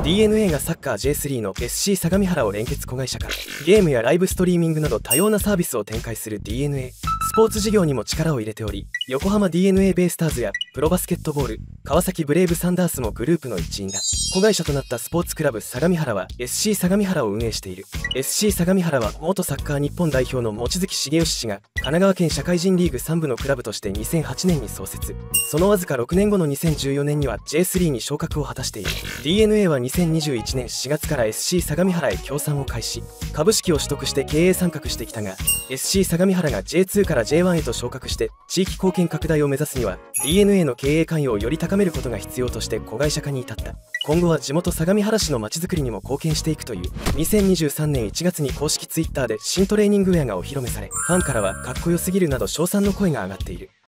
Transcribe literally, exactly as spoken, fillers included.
ディーエヌエー がサッカー ジェイスリー の エスシー 相模原を連結子会社化。ゲームやライブストリーミングなど多様なサービスを展開する ディーエヌエー。スポーツ事業にも力を入れており、横浜 ディーエヌエー ベイスターズやプロバスケットボール、川崎ブレイブサンダースもグループの一員だ。子会社となったスポーツクラブ相模原は エスシー 相模原を運営している。エスシー 相模原は元サッカー日本代表の望月重義氏が神奈川県社会人リーグさん部のクラブとしてにせんはちねんに創設。そのわずかろくねんごのにせんじゅうよねんには ジェイスリー に昇格を果たしている。 ディーエヌエー はにせんにじゅういちねんしがつから エスシー 相模原へ協賛を開始。株式を取得して経営参画してきたが、 エスシー 相模原が ジェイツー から ジェイワン へと昇格して地域貢献拡大を目指すには ディーエヌエー の経営関与をより高めることが必要として子会社化に至った。今後は地元相模原市のまちづくりにも貢献していくという。にせんにじゅうさんねんいちがつに公式ツイッターで新トレーニングウェアがお披露目され、ファンからはかっこよすぎるなど称賛の声が上がっている。